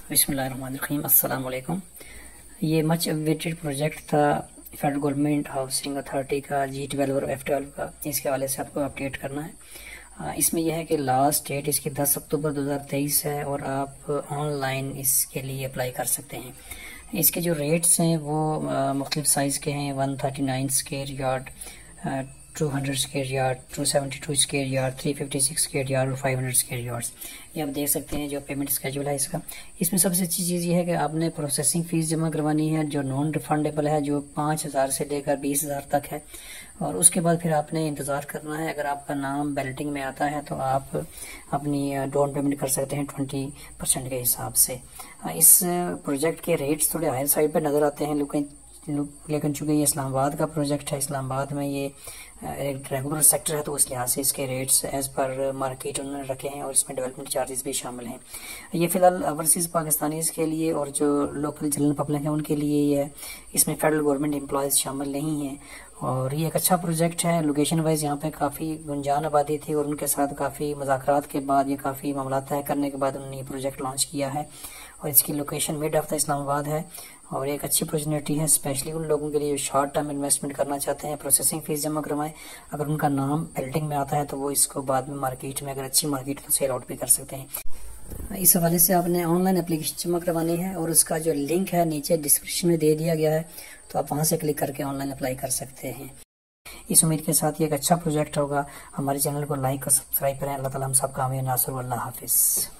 بسم اللہ الرحمن الرحیم، السلام علیکم۔ یہ مچ اویٹڈ پروجیکٹ تھا فیڈرل گورنمنٹ ہاؤسنگ اتھارٹی کا G12 اور F12 کا، اس کے حوالے سے آپ کو اپڈیٹ کرنا ہے۔ اس میں یہ ہے کہ لاسٹ ڈیٹ اس کی 10 اکتوبر 2023 ہے اور آپ آن لائن اس کے لیے اپلائی کر سکتے ہیں۔ اس کے جو ریٹس ہیں وہ مختلف سائز کے ہیں، 139 square yard, 200 square yard, 272 square yard, 356 square yard اور 500 اسکوائر یارڈز۔ یہ آپ دیکھ سکتے ہیں جو پیمنٹ اسکیجول ہے اس کا۔ اس میں سب سے اچھی چیز یہ ہے کہ آپ نے پروسیسنگ فیس جمع کروانی ہے جو نان ریفنڈیبل ہے، جو 5,000 سے لے کر 20,000 تک ہے، اور اس کے بعد پھر آپ نے انتظار کرنا ہے۔ اگر آپ کا نام بیلٹنگ میں آتا ہے تو آپ اپنی ڈاؤن پیمنٹ کر سکتے ہیں 20% کے حساب سے۔ اس پروجیکٹ کے ریٹس تھوڑے ہائر سائڈ پہ نظر آتے ہیں، لیکن چونکہ یہ اسلام آباد کا پروجیکٹ ہے، اسلام آباد میں یہ ایک ریگولر سیکٹر ہے، تو اس لحاظ سے اس کے ریٹس ایز پر مارکیٹ انہوں نے رکھے ہیں، اور اس میں ڈیولپمنٹ چارجز بھی شامل ہیں۔ یہ فی الحال اوورسیز پاکستانیز کے لیے اور جو لوکل جنرل پبلک ہیں ان کے لیے یہ ہے، اس میں فیڈرل گورنمنٹ امپلائیز شامل نہیں ہیں، اور یہ ایک اچھا پروجیکٹ ہے۔ لوکیشن وائز یہاں پہ کافی گنجان آبادی تھی، اور ان کے ساتھ کافی مذاکرات کے بعد، یہ کافی معاملات طے کرنے کے بعد انہوں نے یہ پروجیکٹ لانچ کیا ہے، اور اس کی location mid of the Islamabad ہے، اور ایک اچھی اپرچونیٹی ہے اسپیشلی ان لوگوں کے لیے جو شارٹ ٹرم انویسٹمنٹ کرنا چاہتے ہیں، پروسیسنگ فیس جمع کروائیں۔ اگر ان کا نام بلڈنگ میں آتا ہے تو وہ اس کو بعد میں مارکیٹ میں، اگر اچھی مارکیٹ تو سیل آؤٹ بھی کر سکتے ہیں۔ اس حوالے سے آپ نے آن لائن اپلیکیشن جمع کروانی ہے، اور اس کا جو لنک ہے نیچے ڈسکرپشن میں دے دیا گیا ہے، تو آپ وہاں سے کلک کر کے آن لائن اپلائی کر سکتے ہیں۔ اس امید کے ساتھ یہ ایک اچھا پروجیکٹ ہوگا۔ ہمارے چینل کو لائک اور سبسکرائب کریں۔ اللہ تعالیٰ ہم سب کا آمین ناصر، اللہ حافظ۔